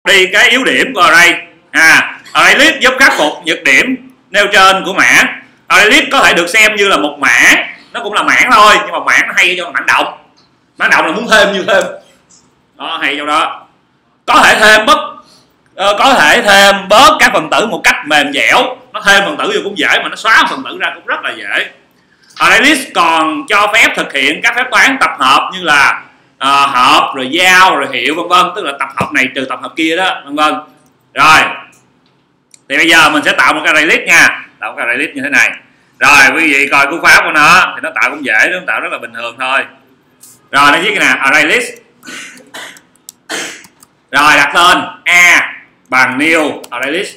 đi cái yếu điểm của array. Array list giúp khắc phục nhược điểm nêu trên của mảng. Array list có thể được xem như là một mảng, nó cũng là mảng thôi, nhưng mà mảng nó hay cho mảng động. Mảng động là muốn thêm như thêm đó, hay trong đó. Có thể thêm bớt các phần tử một cách mềm dẻo. Nó thêm phần tử vô cũng dễ, mà nó xóa phần tử ra cũng rất là dễ. Array list còn cho phép thực hiện các phép toán tập hợp như là hợp rồi giao rồi hiệu vân vân, tức là tập hợp này trừ tập hợp kia đó vân vân. Rồi thì bây giờ mình sẽ tạo một cái array list nha, tạo một cái array list như thế này. Rồi quý vị coi cú pháp của nó thì nó tạo cũng dễ, nó tạo rất là bình thường thôi. Rồi nó viết cái nào array list, rồi đặt tên a bằng new array list.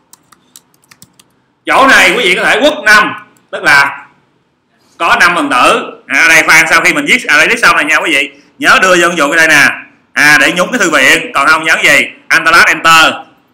Chỗ này quý vị có thể quất 5, tức là có 5 phần tử. Ở đây khoan, sau khi mình viết array list xong này nha quý vị, nhớ đưa vô dụng cái đây nè, để nhúng cái thư viện, còn không nhấn gì Alt Enter,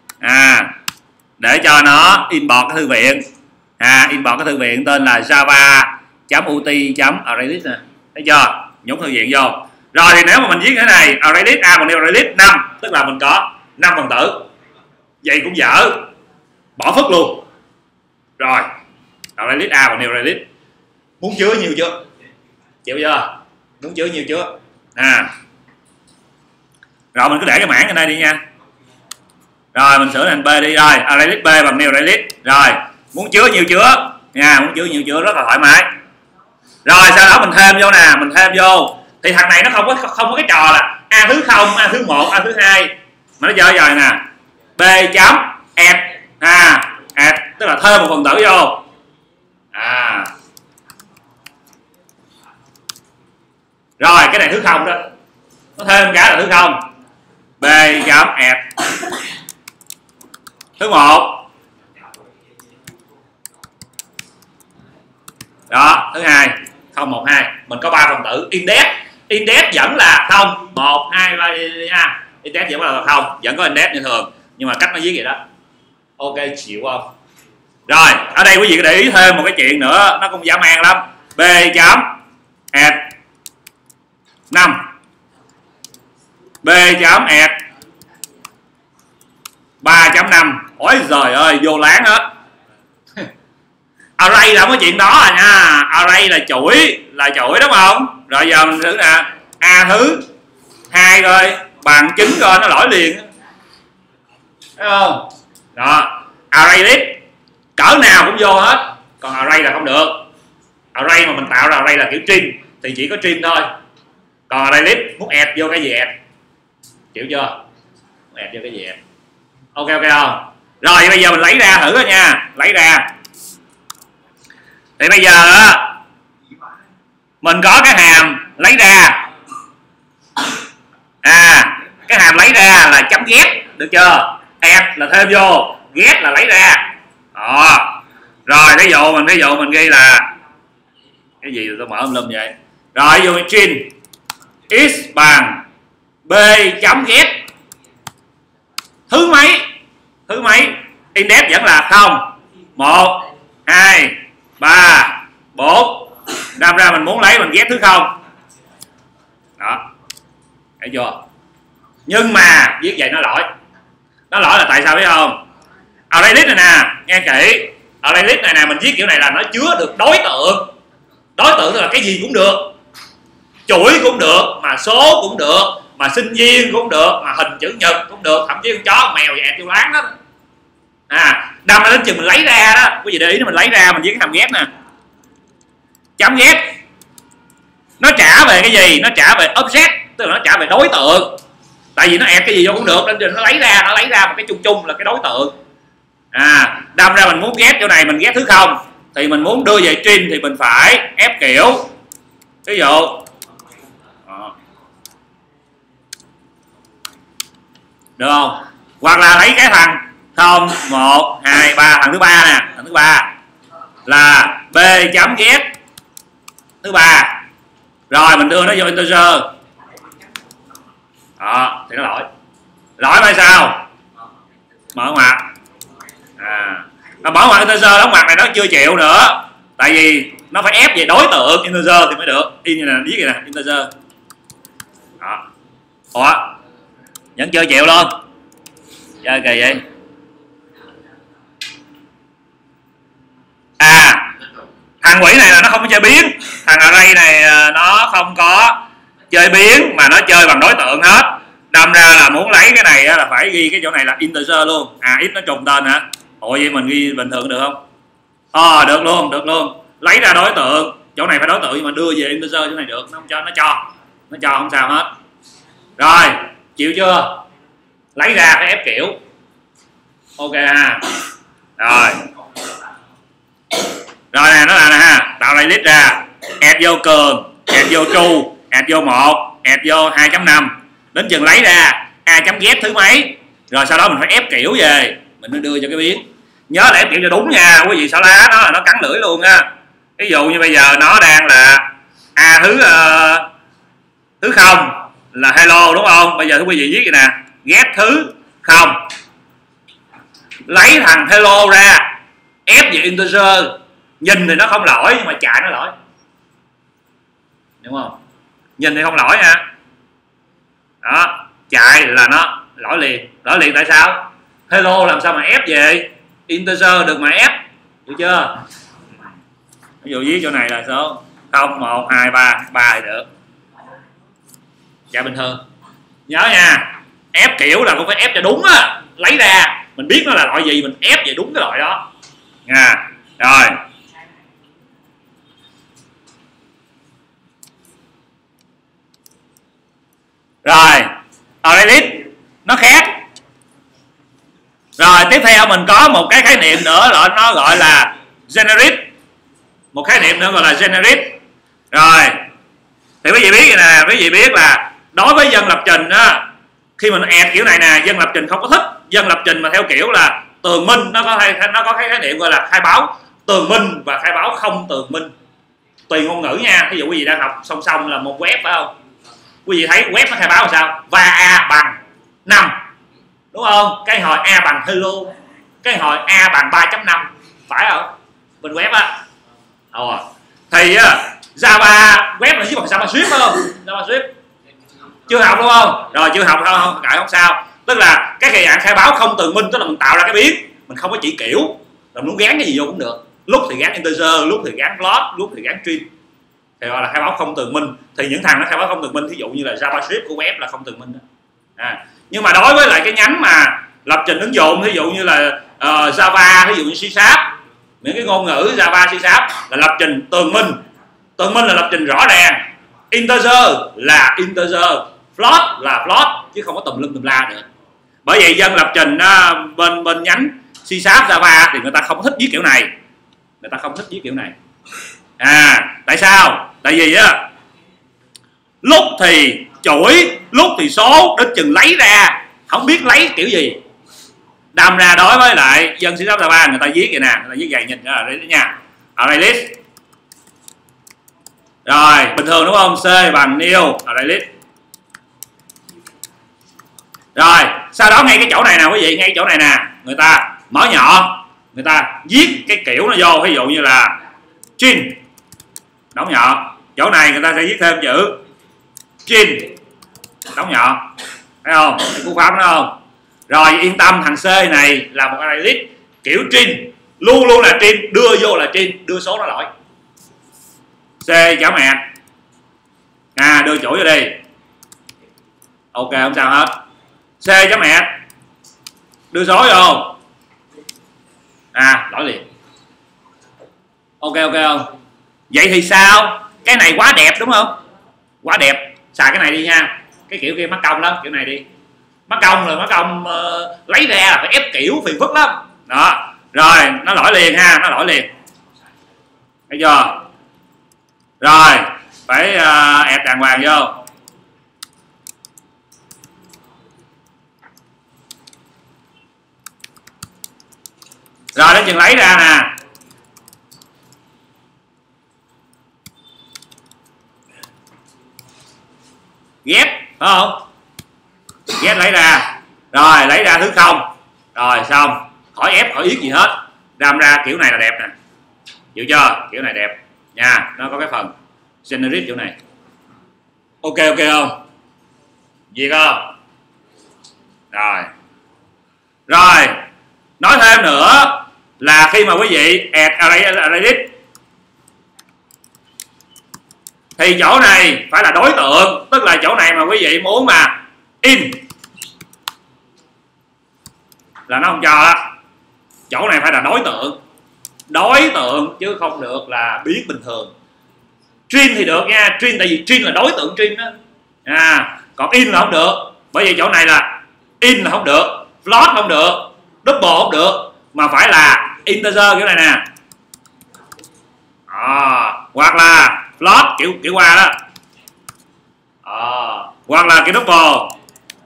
để cho nó import cái thư viện, import cái thư viện tên là java.ut.arraylist nè, thấy chưa, nhúng thư viện vô. Rồi thì nếu mà mình viết cái này array list a bằng new array list 5, tức là mình có 5 phần tử, vậy cũng dở, bỏ phức luôn. Rồi array list a bằng new array list, muốn chứa nhiều chưa, chịu chưa, muốn chứa nhiều chưa. Rồi mình cứ để cái mảng ở đây đi nha. Rồi mình sửa thành b đi. Rồi array list b bằng new array list. Rồi muốn chứa nhiều chứa nha, muốn chứa nhiều chứa rất là thoải mái. Rồi sau đó mình thêm vô nè, mình thêm vô thì thằng này nó không có cái trò là a thứ 0, a thứ 1, a thứ 2, mà nó chơi rồi nè, b chấm add, add tức là thêm một phần tử vô. Rồi cái này thứ 0 đó, nó thêm cái là thứ 0, b chấm add thứ 1 đó, thứ 2 0 1 2, mình có 3 phần tử. Index vẫn là 0 1 2 3 nha, index vẫn là 0, vẫn có index như thường, nhưng mà cách nó viết vậy đó. Ok, chịu không? Rồi ở đây quý vị có để ý thêm một cái chuyện nữa, nó cũng dã man lắm. B chấm add 5, b chấm add 3.5. Ôi giời ơi, vô láng hết. Array là không có chuyện đó à nha, array là chuỗi đúng không? Rồi giờ mình thử nè, a thứ 2 rồi bằng 9 rồi, nó lỗi liền, thấy không? Đó, array list cỡ nào cũng vô hết, còn array là không được. Array mà mình tạo ra array là kiểu string thì chỉ có string thôi, còn array list muốn add vô cái gì add, chịu chưa? Add vô cái gì add. Ok không? Rồi bây giờ mình lấy ra thử nha, lấy ra thì bây giờ á mình có cái hàm lấy ra, cái hàm lấy ra là chấm get, được chưa? Add là thêm vô, get là lấy ra. Rồi ví dụ mình ghi là cái gì tôi mở lum vậy. Rồi ví dụ string x bằng b chấm get thứ mấy, index vẫn là 0 1 2 3 4, đâm ra mình muốn lấy mình ghét thứ 0 đó, thấy chưa? Nhưng mà viết vậy nó lỗi là tại sao biết không? Array list này nè, nghe kỹ, array list này nè, mình viết kiểu này là nó chứa được đối tượng tức là cái gì cũng được, chuỗi cũng được, mà số cũng được, mà sinh viên cũng được, mà hình chữ nhật cũng được, thậm chí con chó con mèo vậy tiêu láng đó. Đâm ra đến chừng mình lấy ra đó, quý vị để ý nó, mình lấy ra mình viết cái hàm ghép nè, chấm ghép, nó trả về cái gì? Nó trả về object, tức là nó trả về đối tượng, tại vì nó add cái gì vô cũng được nên nó lấy ra một cái chung là cái đối tượng. Đâm ra mình muốn ghép chỗ này, mình ghép thứ 0 thì mình muốn đưa về string thì mình phải ép kiểu, ví dụ được không? Hoặc là lấy cái thằng 0 1 2 3, thằng thứ 3 nè, thằng thứ 3 là b chấm get thứ 3, rồi mình đưa nó vô integer đó thì nó lỗi phải sao? Mở ngoặc, mở ngoặc integer, đóng ngoặc này nó chưa chịu nữa, tại vì nó phải ép về đối tượng integer thì mới được. Y như là viết vậy nè, integer đó, vẫn chưa chịu luôn. Chơi kỳ vậy. Thằng quỷ này là nó không có chơi biến, thằng array này nó không có chơi biến mà nó chơi bằng đối tượng hết. Đâm ra là muốn lấy cái này là phải ghi cái chỗ này là integer luôn. X nó trùng tên hả? Ủa vậy mình ghi bình thường được không? Được luôn. Lấy ra đối tượng, chỗ này phải đối tượng nhưng mà đưa về integer chỗ này được, nó không cho, nó cho không sao hết. Rồi, chịu chưa? Lấy ra phải ép kiểu. Ok ha. Rồi nè, nó là nè ha, tạo lại list ra, add vô Cường, add vô Tru, add vô 1, add vô 2.5, đến chừng lấy ra a.get thứ mấy, rồi sau đó mình phải ép kiểu về, mình mới đưa cho cái biến. Nhớ là ép kiểu cho đúng nha, quý vị sợ lá nó cắn lưỡi luôn á. Ví dụ như bây giờ nó đang là a thứ 0 là hello đúng không? Bây giờ quý vị viết vậy nè, get thứ 0, lấy thằng hello ra, ép về integer. Nhìn thì nó không lỗi nhưng mà chạy nó lỗi, đúng không? Nhìn thì không lỗi nha, đó, chạy là nó lỗi liền. Tại sao? Hello làm sao mà ép về integer được mà ép, được chưa? Ví dụ viết chỗ này là số 0, 1, 2, 3 thì được, chạy bình thường. Nhớ nha, ép kiểu là cũng phải ép cho đúng á, lấy ra mình biết nó là loại gì mình ép về đúng cái loại đó nha. Rồi array list nó khác. Rồi tiếp theo mình có một cái khái niệm nữa là nó gọi là generic, một khái niệm nữa gọi là generic. Rồi thì quý vị biết vậy nè, quý vị biết là đối với dân lập trình á, khi mình add kiểu này nè, dân lập trình không có thích dân lập trình mà theo kiểu là tường minh. Nó có cái khái niệm gọi là khai báo tường minh và khai báo không tường minh, tùy ngôn ngữ nha. Ví dụ quý vị đang học song song là một web phải không? Quý vị thấy web nó khai báo làm sao? Va a bằng 5 đúng không? Cái hồi a bằng hello, cái hồi a bằng 3.5 phải không? Bên web á. Thì Java web là viết bằng JavaScript phải không? JavaScript chưa học đúng không? Rồi chưa học không cãi không sao. Tức là cái dạng khai báo không tường minh, tức là mình tạo ra cái biến, mình không có chỉ kiểu, rồi muốn gán cái gì vô cũng được. Lúc thì gán integer, lúc thì gán float, lúc thì gán string, thì gọi là khai báo không tường minh. Thì những thằng nó khai báo không tường minh, thí dụ như là JavaScript của web là không tường minh đó. Nhưng mà đối với lại cái nhánh mà lập trình ứng dụng, thí dụ như là Java, thí dụ như C#, những cái ngôn ngữ Java, C# là lập trình tường minh. Tường minh là lập trình rõ ràng, integer là integer, float là float, chứ không có tùm lum tùm la được. Bởi vậy dân lập trình bên nhánh C# Java thì người ta không thích viết kiểu này, tại sao? Tại vì á, lúc thì chuỗi, lúc thì số, đến chừng lấy ra không biết lấy kiểu gì. Đâm ra đối với lại dân C# Java người ta viết vậy nè, người ta viết vậy nhìn ra đấy nha, array list. Rồi bình thường đúng không? C bằng new array list. Rồi sau đó ngay cái chỗ này nè quý vị, ngay cái chỗ này nè, người ta mở nhỏ, người ta viết cái kiểu nó vô, ví dụ như là string đóng nhỏ. Chỗ này người ta sẽ viết thêm chữ string đóng nhỏ, thấy không? Thấy cú pháp đó không? Rồi yên tâm, thằng C này là một array list kiểu string, luôn luôn là string, đưa vô là string, đưa số nó lỗi. C chấm add, đưa chuỗi vô đi, ok không sao hết. C chấm add, đưa số vô, lỗi liền. Ok không? Vậy thì sao? Cái này quá đẹp đúng không? Quá đẹp, xài cái này đi nha. Cái kiểu kia mắc công lắm, kiểu này đi. Mắc công lấy ra là phải ép kiểu phiền phức lắm. Đó, rồi nó lỗi liền ha, nó lỗi liền. Thấy chưa? Rồi, phải add đàng hoàng vô. Rồi đến chừng lấy ra nè. Get, phải không? Get lấy ra. Rồi lấy ra thứ 0. Rồi xong, khỏi ép khỏi yết gì hết. Đâm ra kiểu này là đẹp nè. Chịu chưa? Kiểu này đẹp nha, nó có cái phần generic chỗ này. Ok không? Gì không? Rồi. là khi mà quý vị add array list thì chỗ này phải là đối tượng, tức là chỗ này mà quý vị muốn mà in là nó không cho đó. Chỗ này phải là đối tượng chứ không được là biến bình thường. String thì được nha, string tại vì string là đối tượng string đó. Còn in là không được, bởi vì chỗ này là in là không được, float không được, double không được, mà phải là integer kiểu này nè. Hoặc là float kiểu qua đó, hoặc là kiểu double.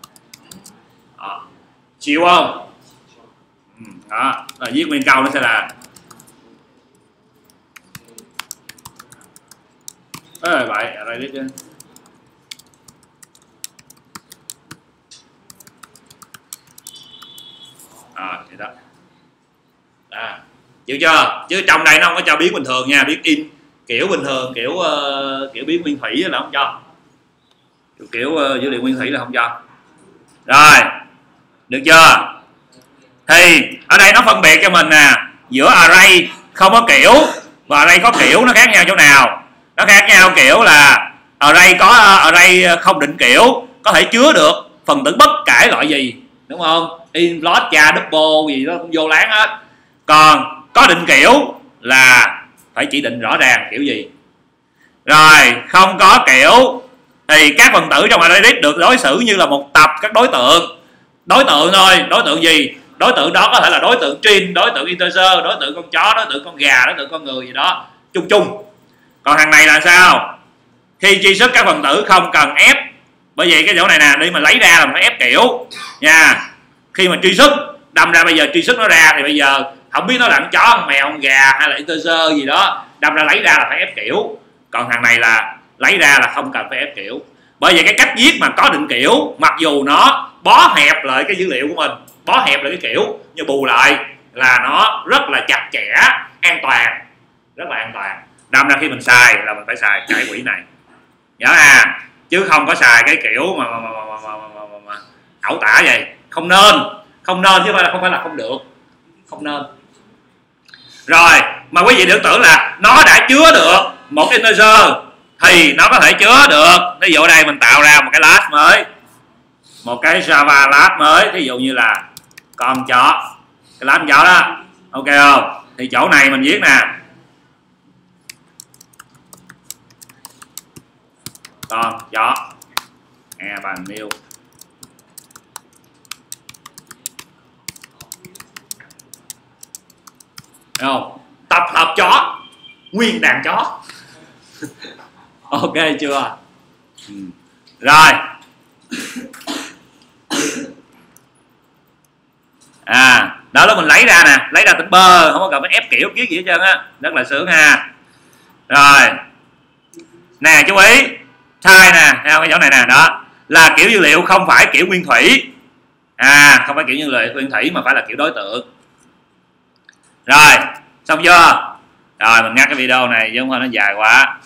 Chịu không? Đó là viết nguyên câu nó sẽ là vậy ở đây chứ. Vậy đó. Chịu chưa? Chứ trong đây nó không có cho biến bình thường nha, biến in kiểu bình thường, kiểu biến nguyên thủy là không cho, kiểu dữ liệu nguyên thủy là không cho. Rồi, được chưa? Thì ở đây nó phân biệt cho mình nè, giữa array không có kiểu và array có kiểu nó khác nhau chỗ nào? Nó khác nhau kiểu là array không định kiểu có thể chứa được phần tử bất kể loại gì, đúng không? In, float, cha, double gì đó cũng vô láng hết. Còn có định kiểu là phải chỉ định rõ ràng kiểu gì. Rồi không có kiểu thì các phần tử trong array list được đối xử như là một tập các đối tượng thôi. Đối tượng gì? Đối tượng đó có thể là đối tượng string, đối tượng integer, đối tượng con chó, đối tượng con gà, đối tượng con người gì đó chung. Còn thằng này là sao? Khi truy xuất các phần tử không cần ép, bởi vì cái chỗ này nè, đi mà lấy ra là phải ép kiểu nha. Khi mà truy xuất đâm ra, bây giờ truy xuất nó ra thì bây giờ không biết nó là con chó, con mèo, con gà hay là integer gì đó, đâm ra lấy ra là phải ép kiểu. Còn thằng này là lấy ra là không cần phải ép kiểu. Bởi vậy cái cách viết mà có định kiểu, mặc dù nó bó hẹp lại cái dữ liệu của mình, bó hẹp lại cái kiểu, nhưng bù lại là nó rất là chặt chẽ, an toàn, rất là an toàn. Đâm ra khi mình xài là mình phải xài cái quỹ này, nhớ chứ không có xài cái kiểu mà ẩu tả vậy. Không nên chứ không phải là không được, không nên. Rồi mà quý vị đừng tưởng là nó đã chứa được một integer thì nó có thể chứa được. Ví dụ đây mình tạo ra một cái class mới, một cái Java class mới, ví dụ như là con chó, cái class con chó đó, ok không? Thì chỗ này mình viết nè, con chó bằng new, thấy không? Tập hợp chó, nguyên đàn chó. Ok chưa? Rồi đó là mình lấy ra nè, lấy ra tính bơ, không có cần phải ép kiểu kiết gì hết trơn á, rất là sướng ha. Rồi nè, chú ý thay nè, theo cái chỗ này nè, đó là kiểu dữ liệu không phải kiểu nguyên thủy, không phải kiểu dữ liệu nguyên thủy mà phải là kiểu đối tượng. Rồi xong chưa? Rồi mình ngắt cái video này chứ không thôi nó dài quá.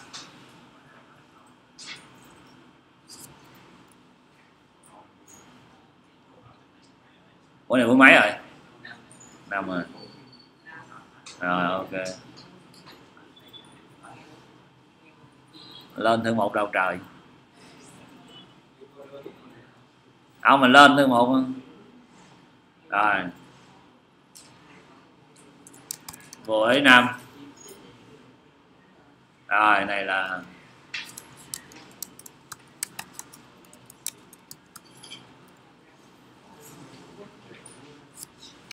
Bữa này bữa mấy rồi? 5 rồi. Rồi ok. Lên thứ một đâu trời. Mình lên thứ một. Rồi. Buổi 5. Rồi này là